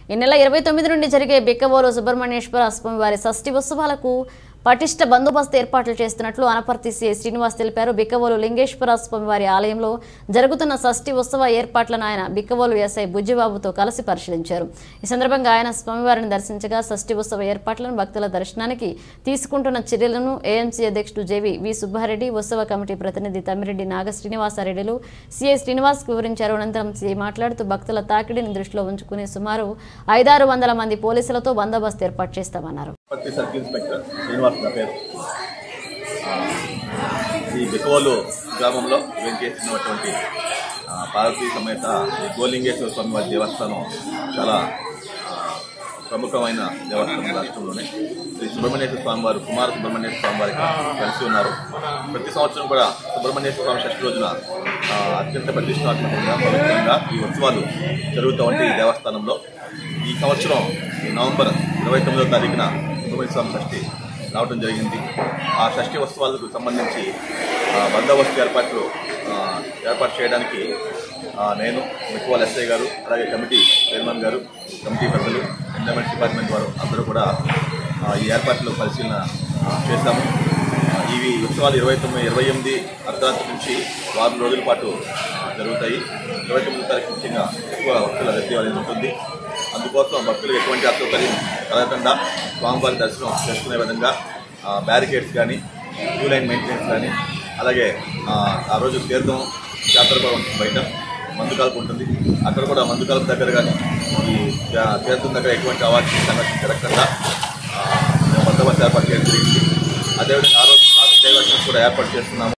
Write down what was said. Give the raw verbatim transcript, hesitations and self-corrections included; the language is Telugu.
ఈ నెల ఇరవై తొమ్మిది నుండి జరిగే బిక్కవోలు సుబ్రహ్మణ్యేశ్వర స్వామి వారి షష్ఠి ఉత్సవాలకు పటిష్ట బందోబస్తు ఏర్పాట్లు చేస్తున్నట్లు అనపర్తి సిఐ శ్రీనివాస్ తెలిపారు. బిక్కవోలు లింగేశ్వర స్వామి వారి ఆలయంలో జరుగుతున్న షష్ఠి ఉత్సవ ఏర్పాట్లను ఆయన బిక్కవోలు ఎస్ఐ బుజ్జిబాబుతో కలిసి పరిశీలించారు. ఈ సందర్భంగా ఆయన స్వామివారిని దర్శించగా షష్ఠి ఉత్సవ ఏర్పాట్లను భక్తుల దర్శనానికి తీసుకుంటున్న చర్యలను ఏఎంసీ అధ్యక్షుడు జేవి వి సుబ్బారెడ్డి, ఉత్సవ కమిటీ ప్రతినిధి తమ్మిరెడ్డి నాగ శ్రీనివాసరెడ్డిలు సిఐ శ్రీనివాస్ వివరించారు. అనంతరం సిఐ మాట్లాడుతూ భక్తుల తాకిడిని దృష్టిలో ఉంచుకుని సుమారు ఐదారు వందల మంది పోలీసులతో బందోబస్తు ఏర్పాటు చేస్తామన్నారు. నా పేరు ఈ బిక్కవోలు గ్రామంలో వెంకేసినటువంటి పార్వతీ సమేత గోలింగేశ్వర స్వామి వారి దేవస్థానం చాలా ప్రముఖమైన దేవస్థానం రాష్ట్రంలోనే. శ్రీ సుబ్రహ్మణ్యేశ్వర స్వామి వారు కుమార సుబ్రహ్మణ్యేశ్వర స్వామి వారికి కలిసి ఉన్నారు. ప్రతి సంవత్సరం కూడా సుబ్రహ్మణ్యేశ్వర స్వామి షష్ఠి రోజున అత్యంత ప్రతిష్టాత్మకంగా పవిత్రంగా ఈ ఉత్సవాలు జరుగుతూ ఉంటాయి. ఈ దేవస్థానంలో ఈ సంవత్సరం నవంబర్ ఇరవై తొమ్మిదవ తారీఖున సుబ్రహ్మణ్య స్వామి షష్ఠి రావడం జరిగింది. ఆ షష్ఠి ఉత్సవాలకు సంబంధించి బందోబస్తు ఏర్పాట్లు ఏర్పాటు చేయడానికి నేను బిక్కవోలు ఎస్ఐ గారు, అలాగే కమిటీ చైర్మన్ గారు, కమిటీ పెద్దలు, ఎండోమెంట్ డిపార్ట్మెంట్ వారు అందరూ కూడా ఈ ఏర్పాట్లు పరిశీలన చేస్తాము. ఇవి ఉత్సవాలు ఇరవై తొమ్మిది ఇరవై ఎనిమిది అర్ధరాత్రి నుంచి వారం రోజుల పాటు జరుగుతాయి. ఇరవై తొమ్మిది తారీఖు ముఖ్యంగా ఎక్కువ భక్తుల రద్దీ అనేది ఉంటుంది. అందుకోసం భక్తులకు ఎటువంటి అసౌకర్యం కలగకుండా స్వామివారి దర్శనం చేసుకునే విధంగా బ్యారికేడ్స్ కానీ, క్యూ లైన్ మెయింటెనెన్స్ కానీ, అలాగే ఆ రోజు తీర్థం జాతర కూడా ఉంటుంది. బయట మందుకాలకు ఉంటుంది. అక్కడ కూడా మందుకాలకు దగ్గర కానీ ఈ తీర్థం దగ్గర ఎటువంటి అవాంఛనీయ సంఘటన జరగకుండా బందోబస్తు ఏర్పాటు చేయడం జరిగింది. అదేవిధంగా ఆ రోజు ట్రాఫిక్ డైవర్షన్స్ కూడా ఏర్పాటు చేస్తున్నాము.